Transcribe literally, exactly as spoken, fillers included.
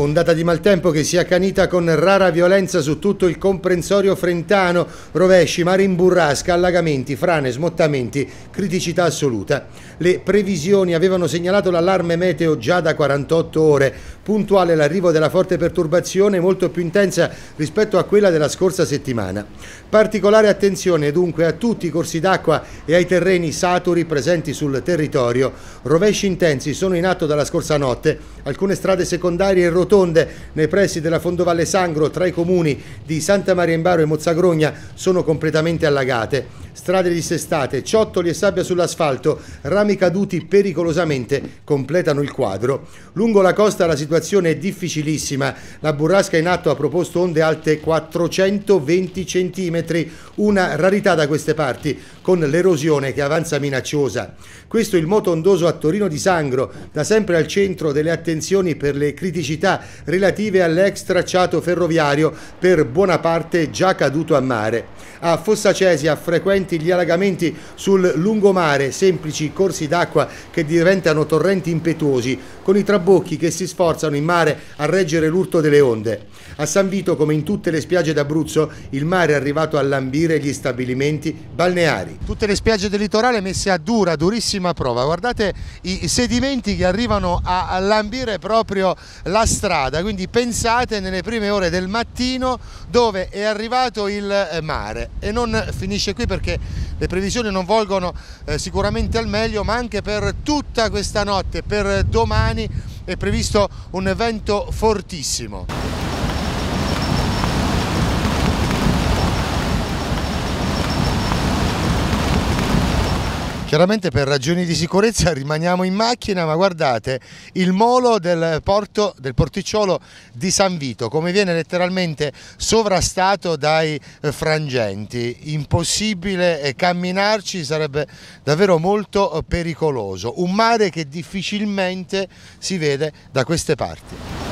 Ondata di maltempo che si è accanita con rara violenza su tutto il comprensorio frentano, rovesci, mare in burrasca, allagamenti, frane, smottamenti, criticità assoluta. Le previsioni avevano segnalato l'allarme meteo già da quarantotto ore, puntuale l'arrivo della forte perturbazione molto più intensa rispetto a quella della scorsa settimana. Particolare attenzione dunque a tutti i corsi d'acqua e ai terreni saturi presenti sul territorio. Rovesci intensi sono in atto dalla scorsa notte, alcune strade secondarie e rotonde nei pressi della Fondovalle Sangro tra i comuni di Santa Maria in Baro e Mozzagrogna sono completamente allagate. Strade dissestate, ciottoli e sabbia sull'asfalto, rami caduti pericolosamente completano il quadro. Lungo la costa la situazione è difficilissima. La burrasca in atto ha proposto onde alte quattrocentoventi centimetri, una rarità da queste parti, con l'erosione che avanza minacciosa. Questo è il moto ondoso a Torino di Sangro, da sempre al centro delle attenzioni per le criticità relative all'ex tracciato ferroviario per buona parte già caduto a mare. A Fossa Cesia frequenti gli allagamenti sul lungomare, semplici corsi d'acqua che diventano torrenti impetuosi, con i trabocchi che si sforzano in mare a reggere l'urto delle onde. A San Vito, come in tutte le spiagge d'Abruzzo, il mare è arrivato a lambire gli stabilimenti balneari. Tutte le spiagge del litorale messe a dura, durissima prova. Guardate i sedimenti che arrivano a lambire proprio la strada, quindi pensate nelle prime ore del mattino dove è arrivato il mare. E non finisce qui, perché le previsioni non volgono eh, sicuramente al meglio, ma anche per tutta questa notte, per domani è previsto un vento fortissimo. Chiaramente per ragioni di sicurezza rimaniamo in macchina, ma guardate il molo del porto del porticciolo di San Vito, come viene letteralmente sovrastato dai frangenti. Impossibile camminarci, sarebbe davvero molto pericoloso. Un mare che difficilmente si vede da queste parti.